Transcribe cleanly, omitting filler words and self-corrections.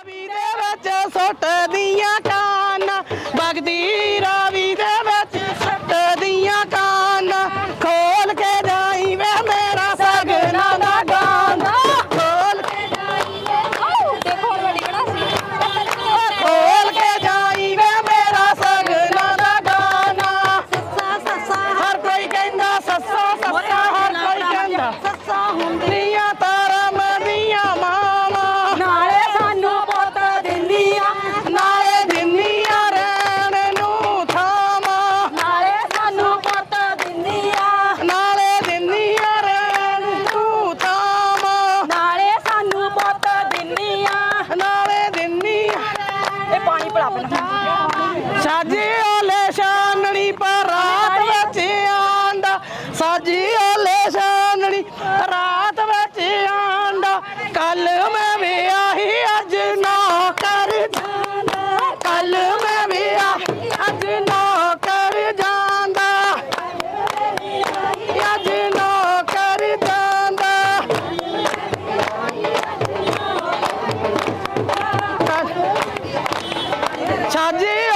ਸੁੱਟਦੀਆਂ ਕਾਨ ਬਗਦੀ ਰਾਵੀ ਦੇ ਵਿੱਚ ਸੁੱਟਦੀਆਂ ਕਾਨ ਖੋਲ ਕੇ ਜਾਈ ਵੇ ਮੇਰਾ ਸਗਨਾ ਦਾ ਗਾਨਾ ਖੋਲ ਕੇ ਜਾਈ ਵੇ ਦੇਖੋ ਬੜੀ ਬੜਾ ਸੀ ਖੋਲ ਕੇ ਜਾਈ ਵੇ ਮੇਰਾ ਸਗਨਾ ਦਾ ਗਾਨਾ ਸੱਸਾ ਸੱਸਾ ਹਰ ਕੋਈ ਕਹਿੰਦਾ ਸੱਸਾ ਸੱਸਾ ਹਰ ਕੋਈ ਕਹਿੰਦਾ ਸੱਸਾ ਹੁੰਦੀਆਂ ਤਾਰਮ ਦੀਆਂ ਮਾਵਾਂ ਨਾਲੇ ਸਾਨੂੰ ਪੁੱਤ ਦਿੰਦੀਆਂ ਨਾਲੇ ਦਿੰਦੀਆਂ ਰਹਿਣ ਨੂੰ ਥਾਵਾਂ ਨਾਲੇ ਸਾਨੂੰ ਪੁੱਤ ਦਿੰਦੀਆਂ ਨਾਲੇ ਦਿੰਦੀਆਂ ਰਹਿਣ ਨੂੰ ਥਾਵਾਂ ਨਾਲੇ ਸਾਨੂੰ ਪੁੱਤ ਦਿੰਦੀਆਂ ਨਾਲੇ ਦਿੰਦੀਆਂ ਇਹ ਪਾਣੀ ਪੜਾ ਪਹਿਲਾਂ ਸਾਜੀ ਓਲੇ ਸ਼ਾਨਣੀ ਪਰ ਰਾਤ ਵਿੱਚ ਆਂਦਾ ਸਾਜੀ ਓਲੇ ਸ਼ਾਨਣੀ ਰਾਤ ਵਿੱਚ ਆਂਦਾ ਕੱਲ ਮੈਂ ਵਿਆਹੀ ਅੱਜ ਨਾ ਕਰ ਜਾਂਦਾ ਕੱਲ ਮੈਂ ਵਿਆਹੀ ਅੱਜ ਨਾ ਕਰ ਜਾਂਦਾ ਅੱਜ ਨਾ ਕਰ ਜਾਂਦਾ ਸਾਜੀ